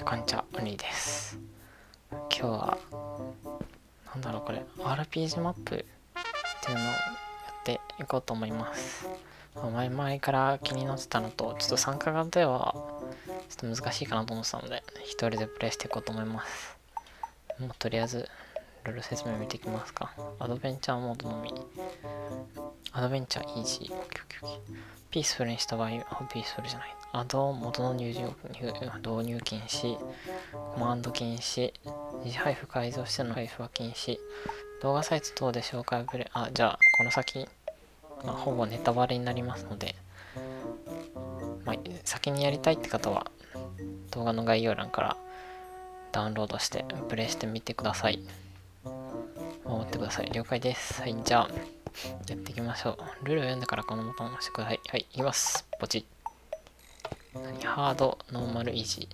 こんにちは、ウニです。今日は、なんだろうこれ、RPG マップっていうのをやっていこうと思います。前々から気になってたのと、ちょっと参加型では、ちょっと難しいかなと思ってたので、一人でプレイしていこうと思います。もうとりあえず、ルール説明見ていきますか。アドベンチャーモードのみ。アドベンチャーイージー。ピースフルにした場合、ピースフルじゃない。アド元の導入禁止、コマンド禁止、二次配布改造しての配布は禁止、動画サイト等で紹介プレイ、じゃあ、この先、ほぼネタバレになりますので、先にやりたいって方は、動画の概要欄からダウンロードしてプレイしてみてください。守ってください。了解です。はい、じゃあ、やっていきましょう。ルールを読んでからこのボタンを押してください。はい、いきます。ポチッ。ハード、ノーマル、イージ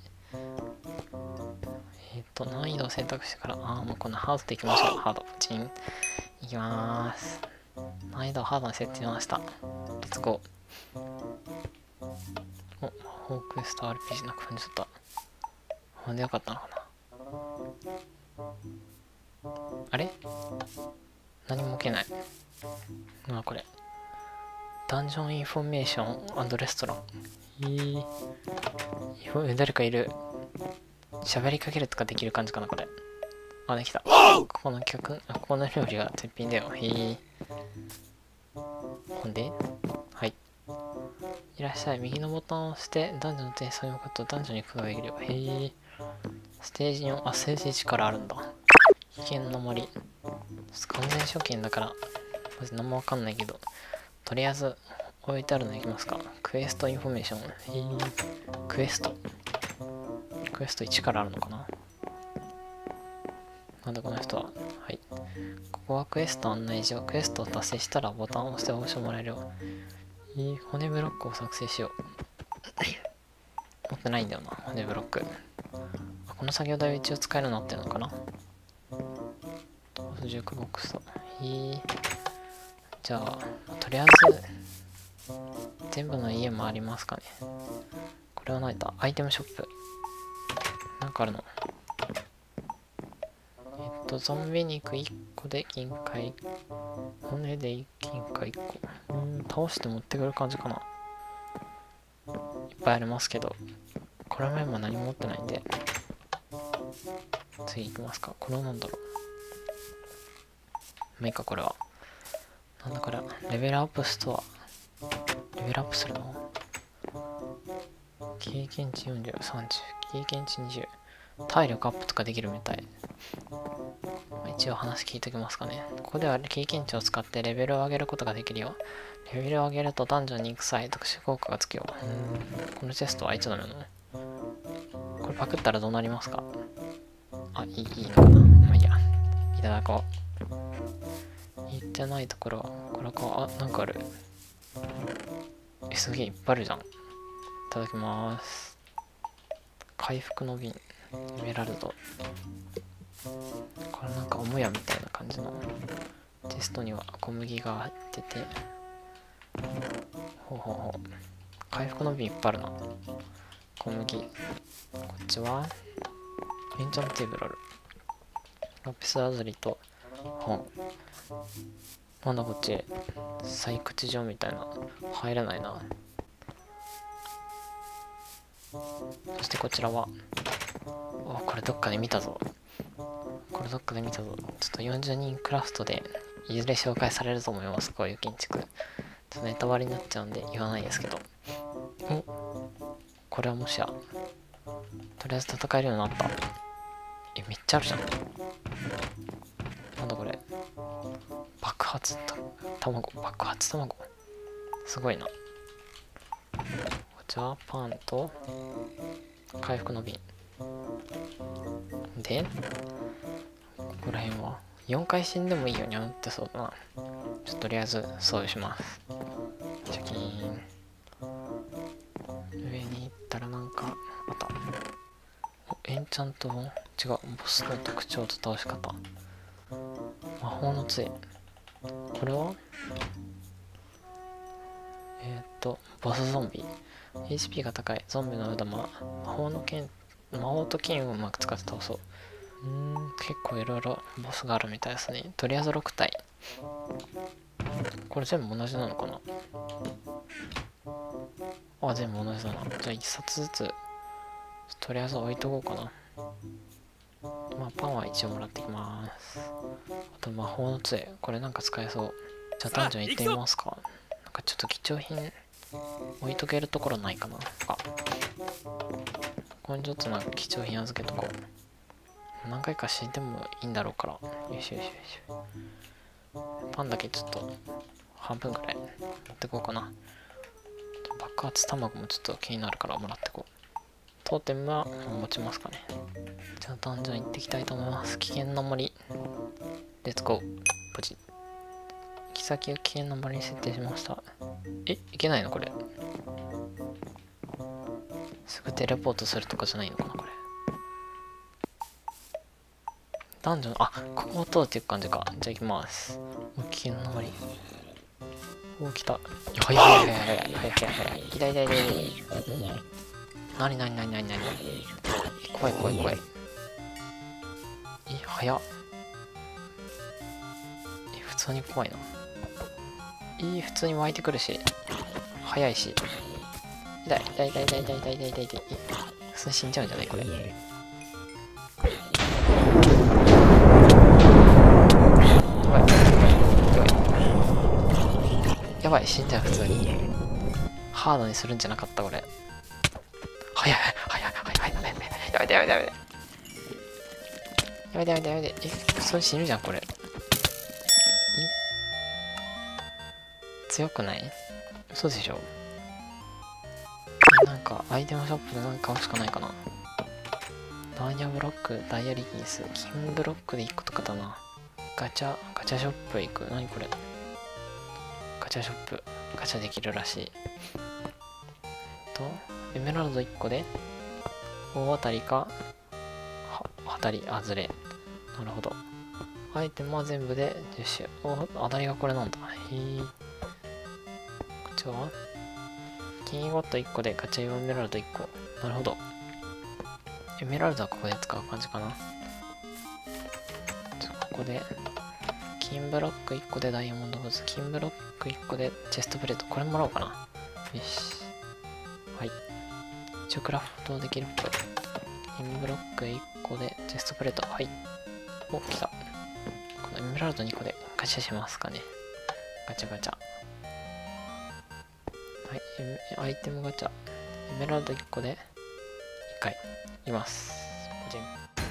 ー。難易度を選択してから、もうこのハードでいきましょう。ハード、ポチン。いきまーす。難易度をハードに設定しました。レッツゴー。ホークスト RPG なく踏んじゃった。ほんでよかったのかな。あれ何も受けない。これ。ダンジョンインフォメーション&レストラン。誰かいる。喋りかけるとかできる感じかな、これ。できた。ここの料理が絶品だよ。ほんではい。いらっしゃい。右のボタンを押して、ダンジョンの転送に向かうとダンジョンに行くことができるよ。ステージ4、ステージ1からあるんだ。危険の森。完全初見だから、マジ何もわかんないけど、とりあえず置いてあるのいきますか。クエストインフォメーション。クエスト1からあるのかな。なんだこの人は。はい。ここはクエスト案内所。クエストを達成したらボタンを押して報酬もらえるよ。骨ブロックを作成しよう。持ってないんだよな、骨ブロック。この作業台を一応使えるようになってるのかな。ジュークボックスと。じゃあ、とりあえず、全部の家もありますかね。これは何だ？アイテムショップ。なんかあるの？ゾンビ肉1個で銀貨1個。骨で銀貨1個。倒して持ってくる感じかな。いっぱいありますけど、これも今何も持ってないんで、次行きますか。これは何だろう。いいか、これは。なんだこれ。レベルアップストア。レベルアップするの？経験値40、30、経験値20。体力アップとかできるみたい。一応話聞いときますかね。ここでは経験値を使ってレベルを上げることができるよ。レベルを上げるとダンジョンに行く際特殊効果がつくよ。このテストはいつなの？これパクったらどうなりますか？いいのかな。いいや。いただこう。言ってないところは、これか。なんかある。すげえいっぱいあるじゃん。いただきます。回復の瓶。エメラルド。これなんかおもやみたいな感じの。テストには小麦が入ってて。回復の瓶いっぱいあるな。小麦。こっちはエンチャンテーブルある。ラピスラズリと本。なんだこっち。採掘場みたいな。入らないな。そしてこちらは。これどっかで見たぞ。ちょっと40人クラフトでいずれ紹介されると思います。こういう建築。ちょっとネタバレになっちゃうんで言わないですけど。これはもしや。とりあえず戦えるようになった。めっちゃあるじゃん。なんだこれ。爆発卵。すごいな。こちらパンと回復の瓶。で、ここら辺は4回死んでもいいようになってそうだな。とりあえず装備します。シャキーン。上に行ったらなんかあった。エンチャント本。違う、ボスの特徴と倒し方。魔法の杖。これはボスゾンビ。HP が高い。ゾンビの腕魔法の剣魔王と金をうまく使って倒そう。結構いろいろボスがあるみたいですね。とりあえず6体。これ全部同じなのかな。あ、全部同じだな。じゃあ1冊ずつとりあえず置いとこうかな。まあパンは一応もらってきます。あと魔法の杖、これなんか使えそう。じゃあダンジョン行ってみますか。なんかちょっと貴重品置いとけるところないかな。あ、ここにちょっとなんか貴重品預けとこう。何回か死んでもいいんだろうから。よいしょよいしょよいしょ。パンだけちょっと半分くらい持ってこうかな。爆発卵もちょっと気になるからもらってこう。トーテムは持ちますかね。じゃあダンジョン行っていきたいと思います。危険な森。レッツゴー。ポチ。行き先を危険な森に設定しました。いけないのこれ。すぐテレポートするとかじゃないのかなこれ。ダンジョン、あ、ここを通っていく感じか。じゃあ行きます。危険な森。お、来た。はいはいはいはいはいはいはい。いたいたいたいた。なになになになになに。怖い怖い怖い。早っ。普通に怖いな。普通に湧いてくるし。早いし。痛い痛い痛い痛い痛い痛い痛い痛い痛い。普通に死んじゃうんじゃないこれ。やばい、死んじゃう普通に。ハードにするんじゃなかったこれ。早い早い早い早い早い。やめてやめてやめて。やめてやめてやめて。普通に死ぬじゃんこれ。強くない？嘘でしょ。なんかアイテムショップでなんか買うしかないかな。ダイヤブロック、ダイヤリギンス、金ブロックで1個とかだな。ガチャショップ行く。何これ。ガチャショップ。ガチャできるらしい。エメラルド1個で大当たりか当たり外れ。なるほど。アイテムは全部で10種。当たりがこれなんだ。こっちは金ゴッド1個でガチャ用エメラルド1個。なるほど。エメラルドはここで使う感じかな。ここで金ブロック1個でダイヤモンドブーツ、金ブロック1個でチェストプレート。これもらおうかな。よし。はい。一応クラフトできるっぽい。金ブロック1個でチェストプレート。はい。お、来た。このエメラルド2個でガチャしますかね。ガチャガチャ。はい。アイテムガチャ。エメラルド1個で1回。います。ポチン。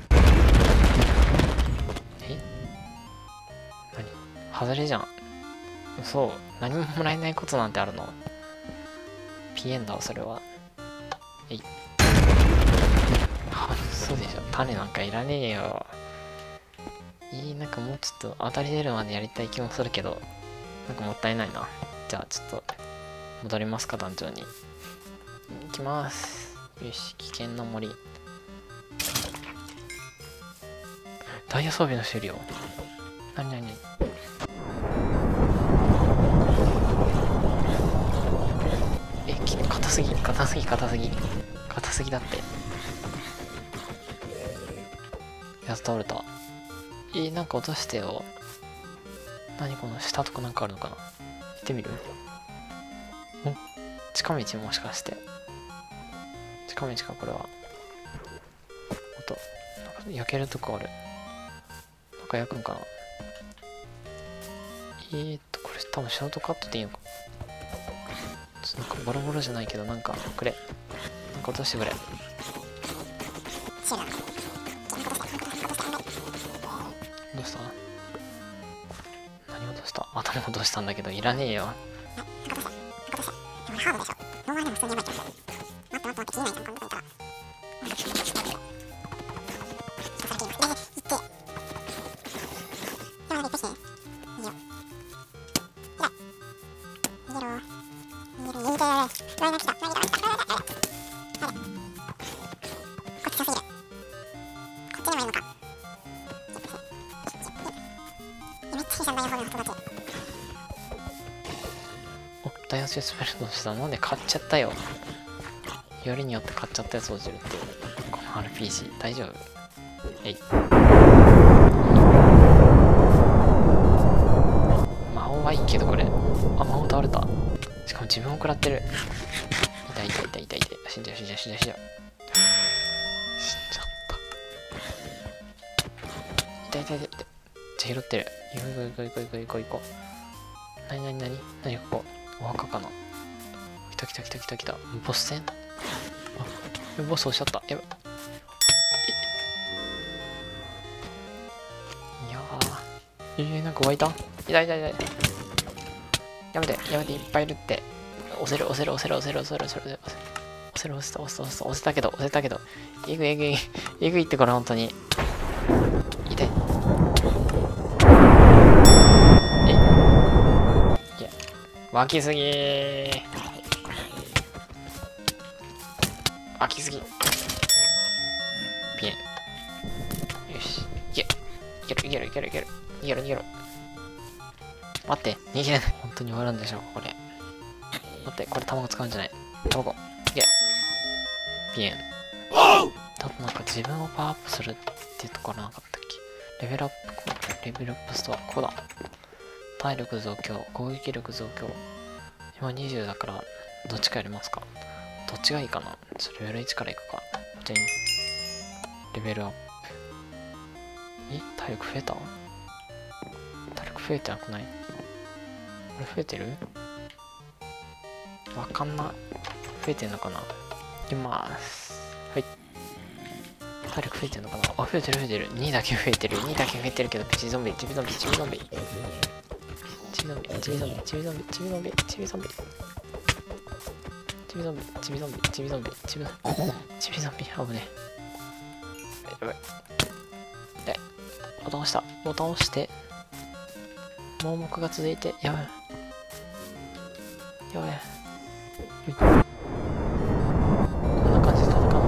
何？外れじゃん。嘘。何ももらえないことなんてあるの？ピエンだわ、それは。嘘でしょ。種なんかいらねえよ。なんかもうちょっと当たり出るまでやりたい気もするけど、なんかもったいないな。じゃあちょっと、戻りますか、団長に。行きます。よし、危険な森。ダイヤ装備の終了。なになになに。硬すぎ硬すぎ硬すぎ硬すぎだって。やつ倒れた。なんか落としてよ。何この下とかなんかあるのかな。行ってみる？お、近道もしかして。近道かこれは。音。なんか焼けるとこある。なんか焼くんかな。これ多分ショートカットでいいのか。ちょっとなんかボロボロじゃないけど、なんかくれ。なんか落としてくれ。どうした？何落とした？頭落としたんだけどいらねえよ。ダイヤスペルトした。なんで買っちゃったよ。よりによって買っちゃったやつ落ちるっていう。困 RPG 大丈夫？えい。魔王はいいけどこれ。あ、魔王倒れた。しかも自分を食らってる。痛い痛い痛い痛い痛い。死んじゃう死んじゃう死んじゃう死んじゃう。死んじゃった。痛い痛い痛い痛い。じゃ拾ってる。行こう行こう行こう行こう行こう。なになになになにここ。お墓かな。来た来た来た来た来た。ボス戦？あ、ボス押しちゃった。やばい。いやー。なんか湧いた？痛い痛い痛い。やめて、やめて、いっぱいいるって。押せる、押せる、押せる、押せる、押せる、押せる、押せる、押せた、押せた、押せたけど、押せたけど。えぐい、えぐい、えぐいってこれ、本当に。痛い。いや、湧きすぎー。湧きすぎ。ピエン。よし。いける、いける、いける、いける。逃げろ、逃げろ。待って、逃げれない。本当に終わるんでしょ、これ。待って、これ卵使うんじゃない。卵。いけ。ピエン。あとなんか自分をパワーアップするっていうところなかったっけ？レベルアップ、レベルアップストア、ここだ。体力増強、攻撃力増強。今20だから、どっちかやりますか？どっちがいいかな？レベル1からいくか。じゃレベルアップ。体力増えた？体力増えてなくない？これ増えてる？わかんな。増えてんのかな？いきまーす。はい。体力増えてんのかな？あ、増えてる増えてる。2だけ増えてる。2だけ増えてるけど、チビゾンビ、チビゾンビ、チビゾンビ。チビゾンビ、チビゾンビ、チビゾンビ、チビゾンビ、チビゾンビ。チビゾンビ、チビゾンビ、チビゾンビ、チビゾンビ、チビゾンビ、危ねえ。やばい。で、ボタン押した。ボタン押して、盲目が続いて、やばい。やばい。こんな感じで戦うかな。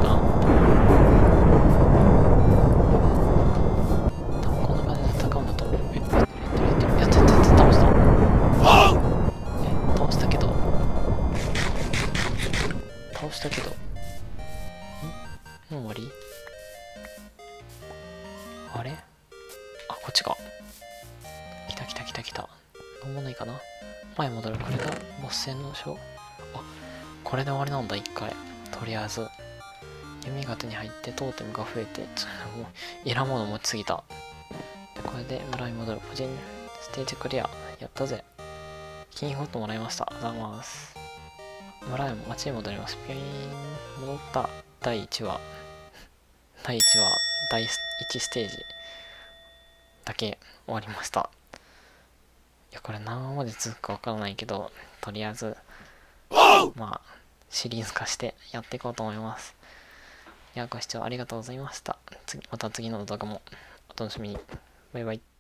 多分こんな感じで戦うんだと思う。やった倒した。倒したけど。倒したけど。もう終わり？あれ？あ、こっちか。来た来た来た来た。なんもないかな。前戻る。これがボス戦の章。あ、これで終わりなんだ、一回。とりあえず。弓が手に入って、トーテムが増えて、もう、いらんもの持ちすぎた。で、これで村に戻る。個人ステージクリア。やったぜ。金ホットもらいました。ありがとうございます。村へ町へ戻ります。ピョイーン。戻った第1話。第1話、第1ステージだけ終わりました。いや、これ何まで続くかわからないけど、とりあえず、まあ、シリーズ化してやっていこうと思います。いや、ご視聴ありがとうございました。また次の動画もお楽しみに。バイバイ。